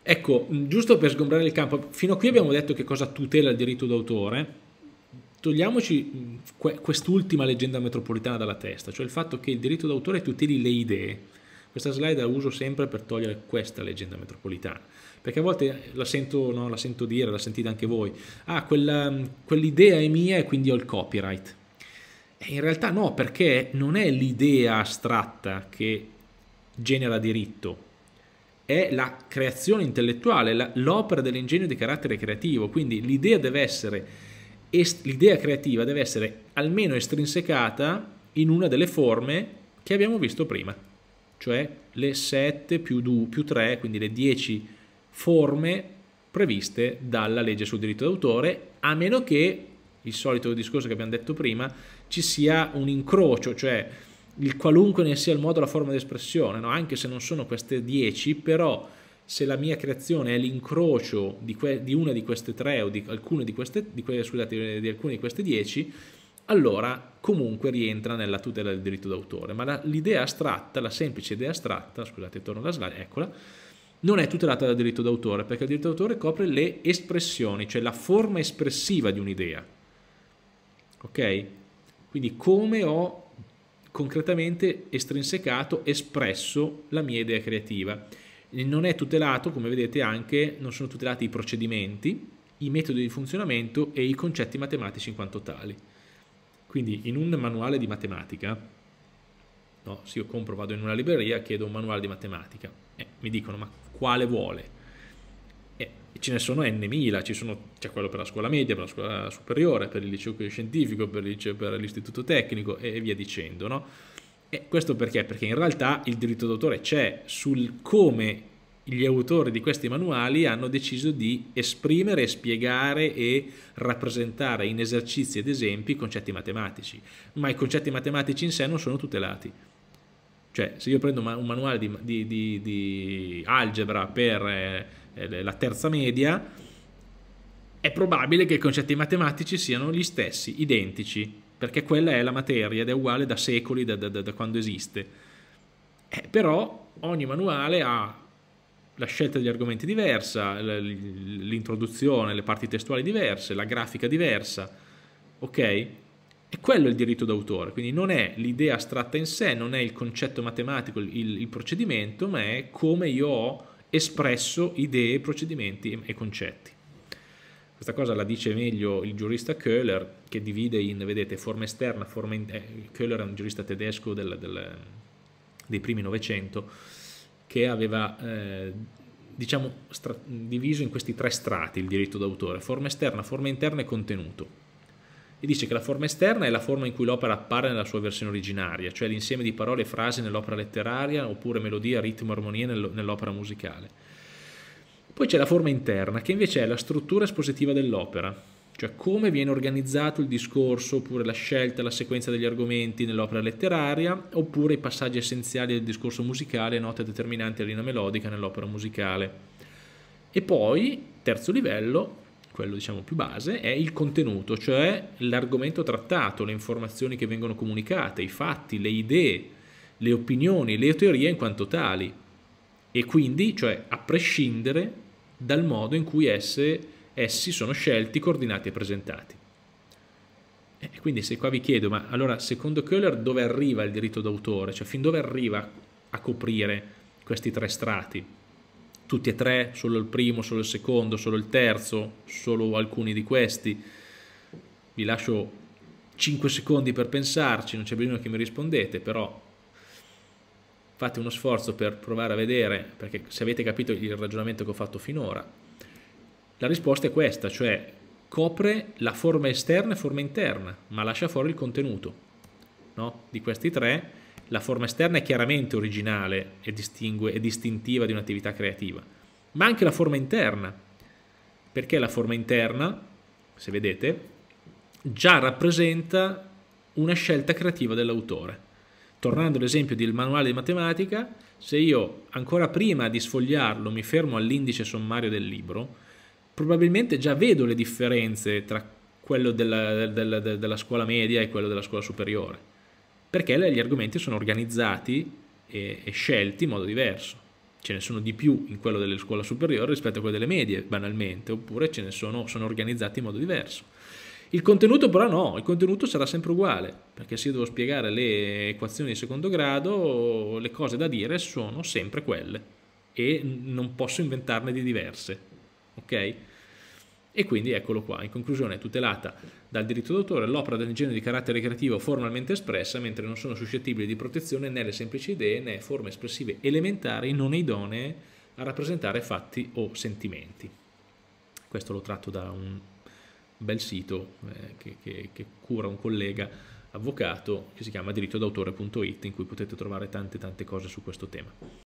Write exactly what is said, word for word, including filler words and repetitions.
Ecco, giusto per sgombrare il campo, fino a qui abbiamo detto che cosa tutela il diritto d'autore. Togliamoci quest'ultima leggenda metropolitana dalla testa, cioè il fatto che il diritto d'autore tuteli le idee. Questa slide la uso sempre per togliere questa leggenda metropolitana, perché a volte la sento, no, la sento dire, la sentite anche voi, ah, quella, quell'idea è mia e quindi ho il copyright. E in realtà no, perché non è l'idea astratta che genera diritto, è la creazione intellettuale, l'opera dell'ingegno di carattere creativo, quindi l'idea deve essere l'idea creativa deve essere almeno estrinsecata in una delle forme che abbiamo visto prima, cioè le sette più due più tre, quindi le dieci forme previste dalla legge sul diritto d'autore, a meno che, il solito discorso che abbiamo detto prima, ci sia un incrocio, cioè il qualunque ne sia il modo, la forma di espressione, no? Anche se non sono queste dieci, però se la mia creazione è l'incrocio di, di una di queste tre o di alcune di queste, di que, scusate, di alcune di queste dieci, allora comunque rientra nella tutela del diritto d'autore. Ma l'idea astratta, la semplice idea astratta, scusate, torno alla slide, eccola, non è tutelata dal diritto d'autore, perché il diritto d'autore copre le espressioni, cioè la forma espressiva di un'idea. Ok? Quindi come ho concretamente estrinsecato, espresso la mia idea creativa. Non è tutelato, come vedete anche, non sono tutelati i procedimenti, i metodi di funzionamento e i concetti matematici in quanto tali. Quindi in un manuale di matematica, no, se io compro, vado in una libreria, chiedo un manuale di matematica, eh, mi dicono ma quale vuole? Eh, ce ne sono n mila, c'è quello per la scuola media, per la scuola superiore, per il liceo scientifico, per l'istituto tecnico e via dicendo, no? E questo perché? Perché in realtà il diritto d'autore c'è sul come gli autori di questi manuali hanno deciso di esprimere, spiegare e rappresentare in esercizi ed esempi i concetti matematici, ma i concetti matematici in sé non sono tutelati. Cioè, se io prendo un manuale di, di, di, di algebra per eh, la terza media, è probabile che i concetti matematici siano gli stessi, identici, perché quella è la materia ed è uguale da secoli, da, da, da quando esiste. Eh, però ogni manuale ha la scelta degli argomenti diversa, l'introduzione, le parti testuali diverse, la grafica diversa, ok? E quello è il diritto d'autore, quindi non è l'idea astratta in sé, non è il concetto matematico, il, il procedimento, ma è come io ho espresso idee, procedimenti e concetti. Questa cosa la dice meglio il giurista Köhler, che divide in, vedete, forma esterna, forma in, eh, Köhler è un giurista tedesco del, del, dei primi Novecento, che aveva eh, diciamo diviso in questi tre strati il diritto d'autore: forma esterna, forma interna e contenuto. E dice che la forma esterna è la forma in cui l'opera appare nella sua versione originaria, cioè l'insieme di parole e frasi nell'opera letteraria, oppure melodia, ritmo, armonia nell'opera musicale. Poi c'è la forma interna, che invece è la struttura espositiva dell'opera, cioè come viene organizzato il discorso, oppure la scelta, la sequenza degli argomenti nell'opera letteraria, oppure i passaggi essenziali del discorso musicale, note determinanti della linea melodica nell'opera musicale. E poi, terzo livello, quello diciamo più base, è il contenuto, cioè l'argomento trattato, le informazioni che vengono comunicate, i fatti, le idee, le opinioni, le teorie in quanto tali. E quindi, cioè, a prescindere dal modo in cui esse, essi sono scelti, coordinati e presentati. E quindi se qua vi chiedo, ma allora secondo Köhler dove arriva il diritto d'autore? Cioè fin dove arriva a coprire questi tre strati? Tutti e tre? Solo il primo, solo il secondo, solo il terzo, solo alcuni di questi? Vi lascio cinque secondi per pensarci, non c'è bisogno che mi rispondete, però fate uno sforzo per provare a vedere, perché se avete capito il ragionamento che ho fatto finora, la risposta è questa, cioè copre la forma esterna e forma interna, ma lascia fuori il contenuto, no? Di questi tre, la forma esterna è chiaramente originale e distingue, è distintiva di un'attività creativa, ma anche la forma interna, perché la forma interna, se vedete, già rappresenta una scelta creativa dell'autore. Tornando all'esempio del manuale di matematica, se io ancora prima di sfogliarlo mi fermo all'indice sommario del libro, probabilmente già vedo le differenze tra quello della, della, della scuola media e quello della scuola superiore, perché gli argomenti sono organizzati e, e scelti in modo diverso. ce ne sono di più in quello delle scuole superiori rispetto a quello delle medie, banalmente, oppure ce ne sono, sono organizzati in modo diverso. Il contenuto però no, il contenuto sarà sempre uguale, perché se io devo spiegare le equazioni di secondo grado, le cose da dire sono sempre quelle e non posso inventarne di diverse, ok? E quindi eccolo qua, in conclusione è tutelata dal diritto d'autore l'opera del genere di carattere creativo formalmente espressa, mentre non sono suscettibili di protezione né le semplici idee né forme espressive elementari non idonee a rappresentare fatti o sentimenti. Questo lo tratto da un bel sito eh, che, che, che cura un collega avvocato che si chiama diritto d'autore punto it, in cui potete trovare tante tante cose su questo tema.